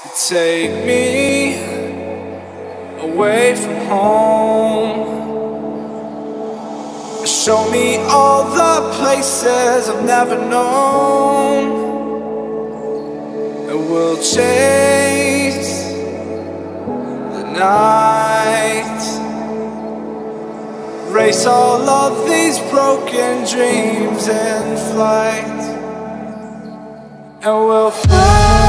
Take me away from home. Show me all the places I've never known. And we'll chase the night, race all of these broken dreams in flight. And we'll fly